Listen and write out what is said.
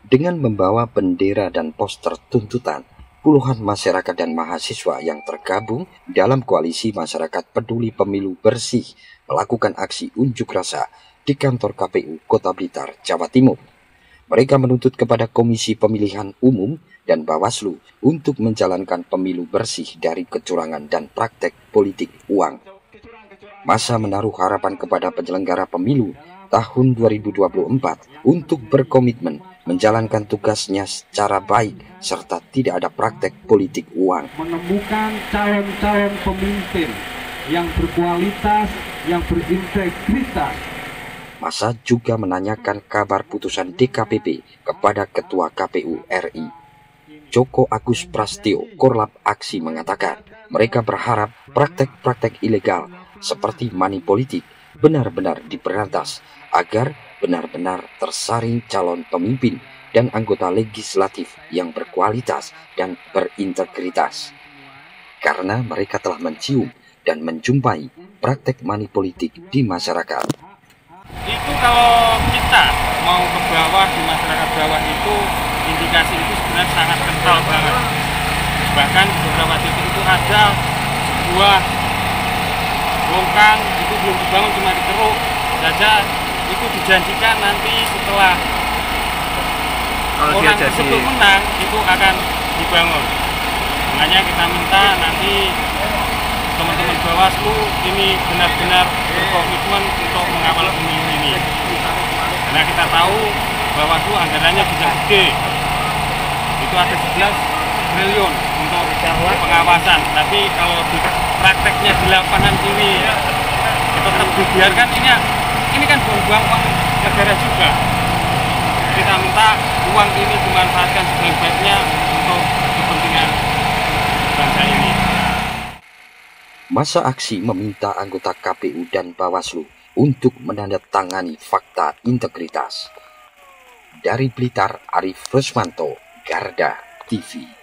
Dengan membawa bendera dan poster tuntutan, puluhan masyarakat dan mahasiswa yang tergabung dalam koalisi masyarakat peduli pemilu bersih melakukan aksi unjuk rasa di kantor KPU Kota Blitar, Jawa Timur. Mereka menuntut kepada Komisi Pemilihan Umum dan Bawaslu untuk menjalankan pemilu bersih dari kecurangan dan praktek politik uang. Massa menaruh harapan kepada penyelenggara pemilu tahun 2024 untuk berkomitmen menjalankan tugasnya secara baik serta tidak ada praktek politik uang. Menemukan calon-calon pemimpin yang berkualitas, yang berintegritas. Massa juga menanyakan kabar putusan DKPP kepada Ketua KPU RI. Joko Agus Prastyo, Korlap Aksi, mengatakan mereka berharap praktek-praktek ilegal seperti money politik benar-benar diberantas agar benar-benar tersaring calon pemimpin dan anggota legislatif yang berkualitas dan berintegritas. Karena mereka telah mencium dan menjumpai praktek money politik di masyarakat. Itu kalau kita mau ke bawah, di masyarakat bawah itu indikasi itu sebenarnya sangat kental banget. Bahkan beberapa titik itu ada sebuah longkang itu belum dibangun, cuma dikeruk saja. Itu dijanjikan nanti setelah orang tersebut menang itu akan dibangun. Makanya kita minta nanti teman-teman Bawaslu ini benar-benar berkomitmen untuk mengawal pemilu ini. Karena kita tahu Bawaslu anggarannya juga gede. Itu ada 11 triliun untuk pengawasan. Tapi kalau di prakteknya di lapangan ini tetap dibiarkan, ini kan buang-buang uang negara juga. Kita minta uang ini dimanfaatkan sebaik-baiknya untuk kepentingan bangsa ini. Massa aksi meminta anggota KPU dan Bawaslu untuk menandatangani fakta integritas. Dari Blitar, Arif Rusmanto, Garda TV.